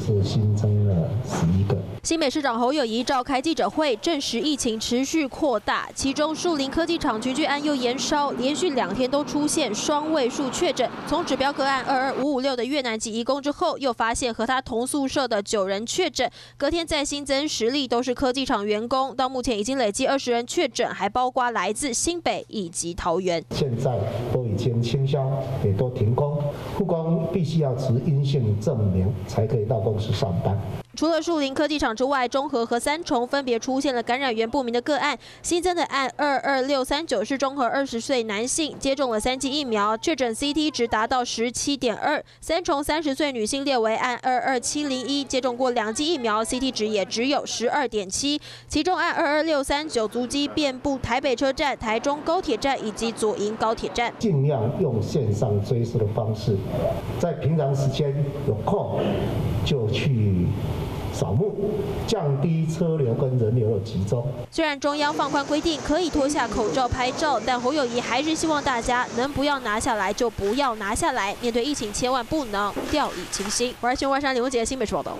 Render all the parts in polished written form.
是新增了11个。 新北市长侯友宜召开记者会，证实疫情持续扩大，其中树林科技厂群聚案又延烧，连续2天都出现双位数确诊。从指标个案22556的越南籍移工之后，又发现和他同宿舍的9人确诊，隔天再新增10例，都是科技厂员工。到目前已经累计20人确诊，还包括来自新北以及桃园。 现在都已经清消，也都停工，护工必须要持阴性证明才可以到公司上班。 除了树林科技厂之外，中和和三重分别出现了感染源不明的个案。新增的案22639是中和20岁男性，接种了3剂疫苗，确诊 CT 值达到17.2。三重30岁女性列为案22701，接种过2剂疫苗 ，CT 值也只有12.7。其中案22639足迹遍布台北车站、台中高铁站以及左营高铁站。 尽量用线上追溯的方式，在平常时间有空就去扫墓，降低车流跟人流的集中。 虽然中央放宽规定可以脱下口罩拍照，但侯友宜还是希望大家能不要拿下来就不要拿下来。面对疫情，千万不能掉以轻心。我是新闻山李文杰，新北市报道。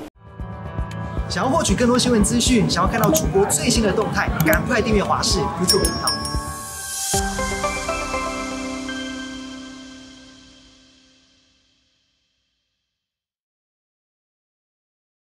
想要获取更多新闻资讯，想要看到主播最新的动态，赶快订阅华视 YouTube 频道。